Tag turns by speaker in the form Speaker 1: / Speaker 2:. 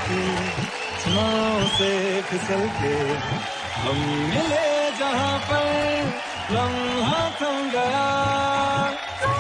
Speaker 1: की छाँव से फिसल के हम मिले जहाँ पर लम्हा थम गया।